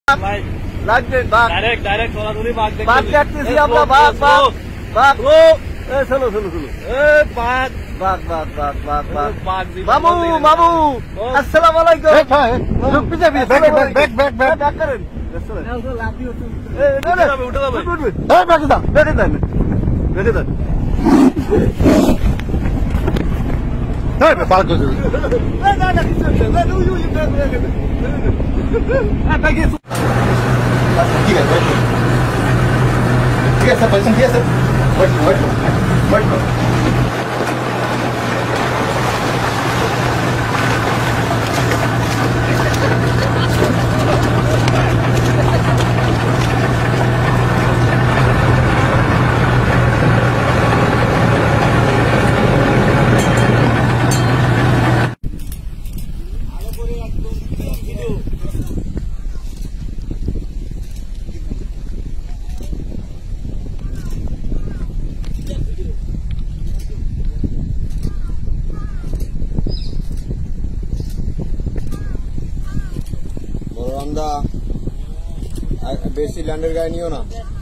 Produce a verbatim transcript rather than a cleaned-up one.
লাগবে বাঘ direct direct সরাসরি বাঘ দেখতে বাঘ দেখতেছি আমরা বাঘ বাঘ বাঘ ও এ চলো চলো চলো এ বাঘ বাঘ বাঘ বাঘ বাঘ বাঘ বাঘ বাবু বাবু আসসালামু আলাইকুম লোক পিছে পিছে back back back back back করেন এ না না উঠে যাবে এ ব্যাক দাও ব্যাক দাও ব্যাক দাও এই বাঘ গো এ না না কিছু না না উই উই ব্যাক ব্যাক আ ব্যাক ঠিক আছে ঠিক আছে পজিশন ঠিক আছে ওয়েট ওয়েট ওয়েট বেশি ল্যান্ডের গায়ে নিও না।